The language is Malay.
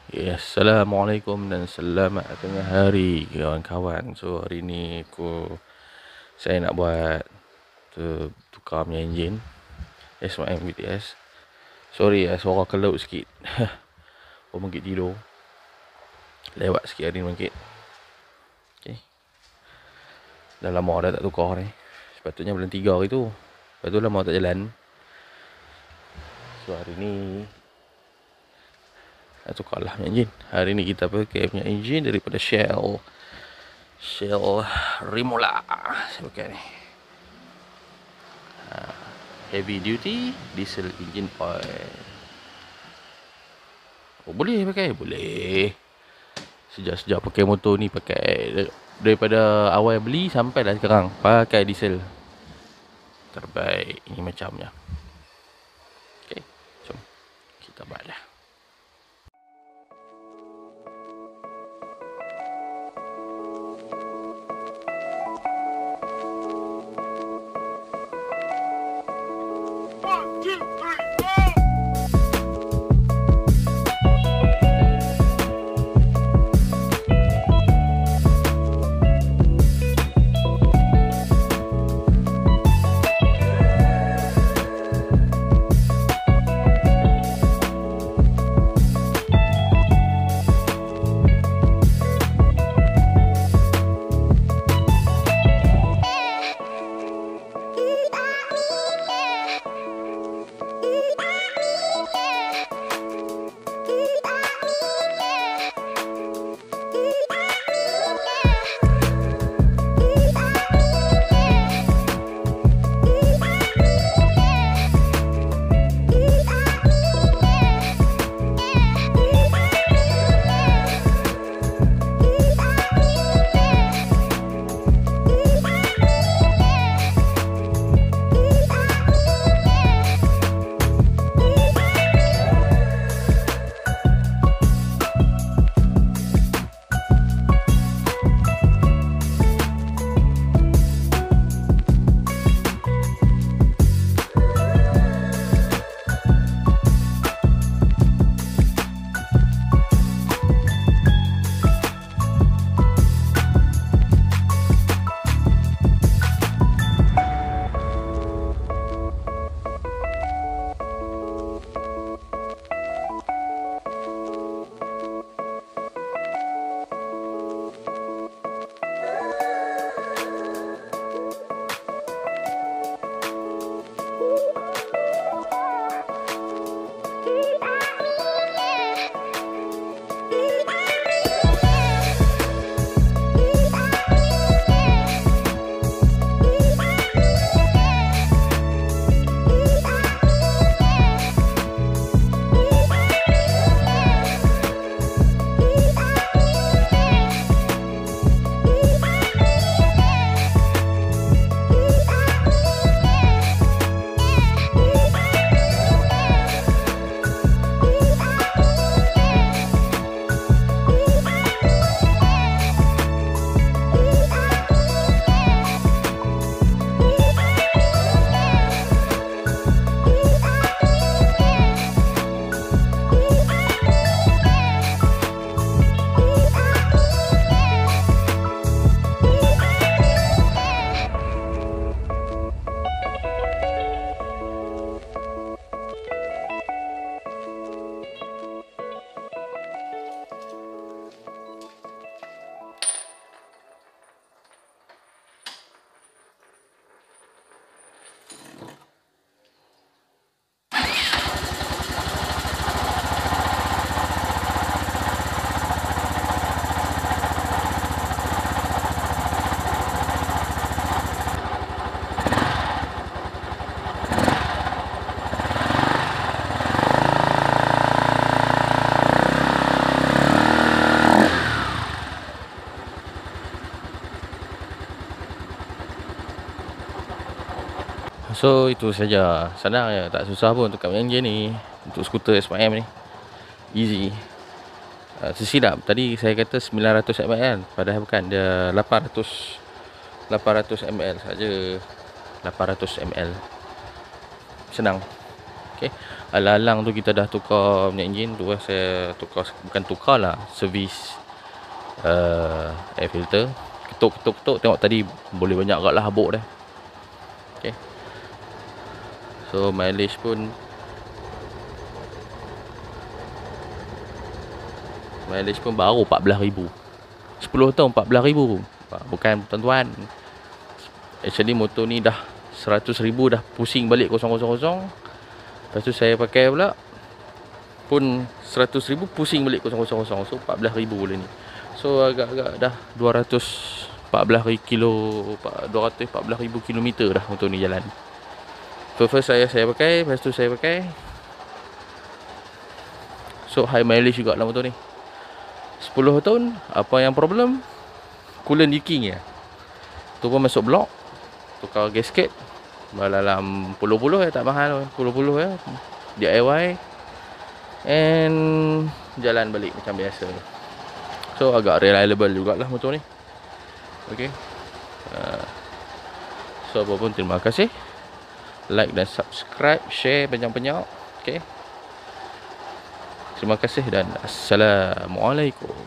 Ya, Assalamualaikum dan selamat tengah hari kawan-kawan. So hari ni saya nak buat tukar punya enjin SYM VTS. Sorry suara kelut sikit. Orang bangkit tidur. Lewat sikit hari ni bangkit. Okay. Dah lama dah tak tukar ni. Sepatutnya bulan 3 hari tu. Lepas tu lama tak jalan. So hari ni tukarlah punya enjin. Hari ni kita pakai punya enjin daripada Shell Rimola. Saya pakai ni heavy duty diesel engine oil. Boleh pakai? Boleh. Sejak pakai motor ni, pakai daripada awal beli sampai dah sekarang pakai diesel. Terbaik. Ini macamnya. Okay, jom kita buat dah. So itu saja. Senang ya, tak susah pun untuk enjin ni. Untuk skuter SYM ni easy. Tersilap tadi saya kata 900 ml, padahal bukan, dia 800 ml saja. 800 ml. Senang. Okay. Alang-alang tu kita dah tukar minyak enjin tu, saya tukar, bukan tukar lah, servis air filter. Ketuk, tengok tadi boleh banyak agak lah habuk dah. Okay. So mileage pun baru 14,000. 10 tahun 14,000. Bukan tuan-tuan. Actually motor ni dah 100,000 dah pusing balik 000. Lepas tu saya pakai pula pun 100,000 pusing balik 000. So 14,000 boleh ni. So agak-agak dah 214,000 kilometer dah motor ni jalan. First saya pakai, lepas tu saya pakai. So high mileage juga lah motor ni. 10 tahun, apa yang problem? Coolant leaking ya. Tu pun masuk blok, tukar gasket dalam puluh-puluh tak mahal, puluh-puluh ya, DIY, and jalan balik macam biasa. So agak reliable jugalah motor ni. Okay. So apapun, terima kasih. Like dan subscribe, share banyak-banyak. Okay. Terima kasih dan Assalamualaikum.